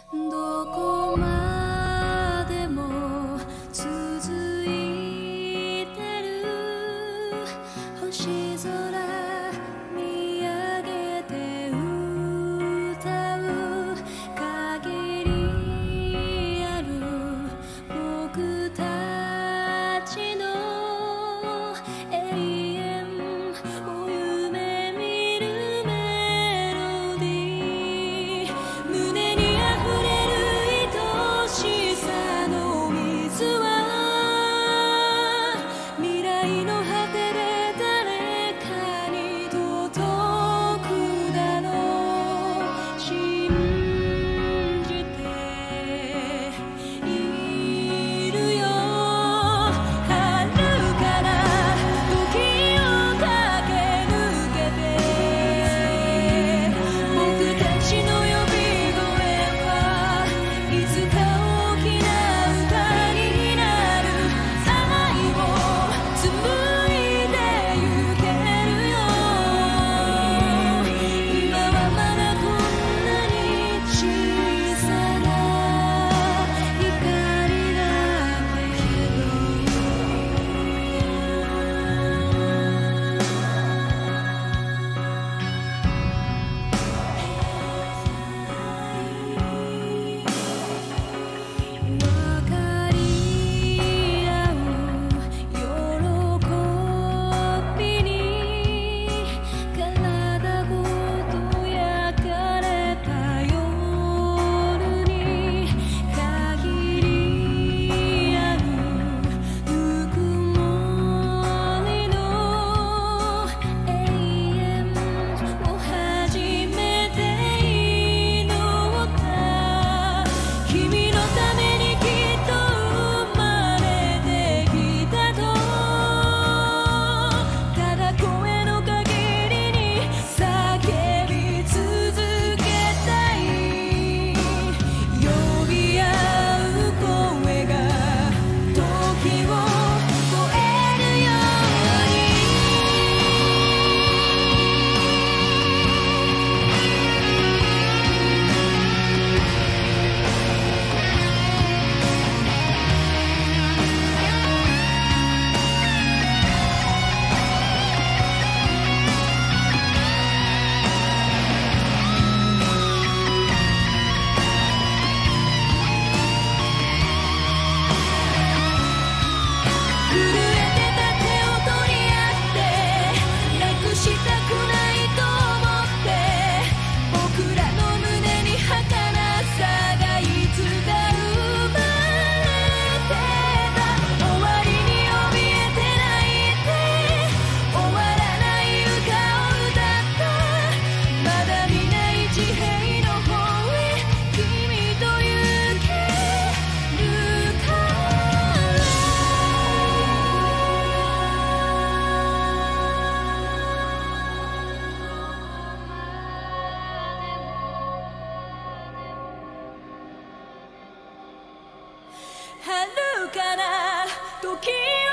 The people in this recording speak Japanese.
どこまでも続いてる星空見上げて歌う限りある僕たちの永遠を夢見るメロディー胸にあふれる愛しさの水は未来の果てで誰かに届くだろう信じているよ遥かな時を駆け抜けて僕たちの呼び声はいつか大きな歌になる愛を紡いでゆけるよ今はまだこんなに小さな光だけど分かり合う喜びに体ごと焼かれた夜に限りあるぬくもりの永遠を初めて祈った君のためにきっと生まれてきたとただ声の限りに叫び続けたい呼び合う声が時を超えるように震えてた手を取り合ってなくしたくないと思って僕らの胸に儚さがいつか生まれてた終わりに怯えて泣いて終わらない歌を歌ったまだ見ない地平の方へ君と行けるから遥かな時